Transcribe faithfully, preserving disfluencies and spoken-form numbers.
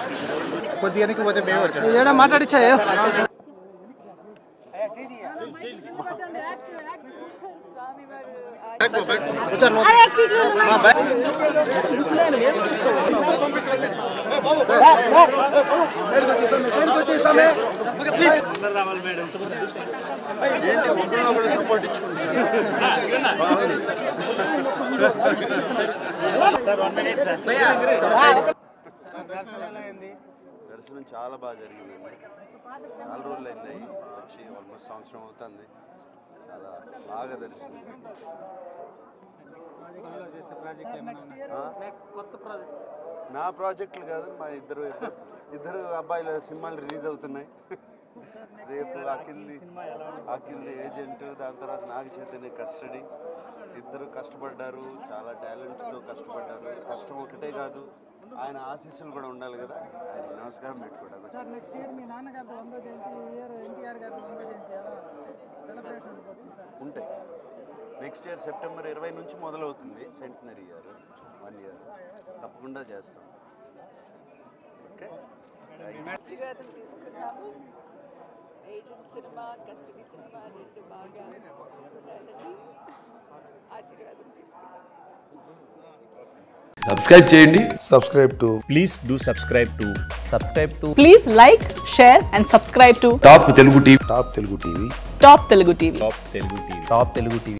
కొద్దిగానికి పోతే మేము వచ్చాం ఏడ మాట్లాడిచ్చా సపోర్ట్ దర్శనం చాలా బాగా జరిగిందండి. చాలా రోజులు అయింది వచ్చి, ఆల్మోస్ట్ సంవత్సరం అవుతుంది. చాలా బాగా దర్శనం. నా ప్రాజెక్టులు కాదు, మా ఇద్దరు ఇద్దరు ఇద్దరు అబ్బాయిల సినిమాలు రిలీజ్ అవుతున్నాయి రేపు. అఖిల్ది అఖిల్ది ఏజెంట్, దాని తర్వాత నాగ చైతన్య కస్టడీ. ఇద్దరు కష్టపడ్డారు, చాలా టాలెంట్తో కష్టపడ్డారు. కష్టం ఒకటే కాదు, ఆయన ఆశీస్సులు కూడా ఉండాలి కదా. ఆయన నమస్కారం పెట్టుకోవడం ఉంటాయి. నెక్స్ట్ ఇయర్ సెప్టెంబర్ ఇరవై నుంచి మొదలవుతుంది సెంటనరీ ఇయర్, వన్ ఇయర్ తప్పకుండా చేస్తాం. ఓకే, ఆశీర్వాదం తీసుకున్నాము. ఏజెంట్ సినిమా, కస్టడీ సినిమా రెండు బాగా ఉండాలని ఆశీర్వాదం తీసుకున్నాము. సబ్స్క్రైబ్ చేయండి. Subscribe to please do subscribe to subscribe to please like, share and subscribe to top Telugu TV. Top Telugu TV. Top Telugu TV. Top Telugu TV. Top Telugu TV.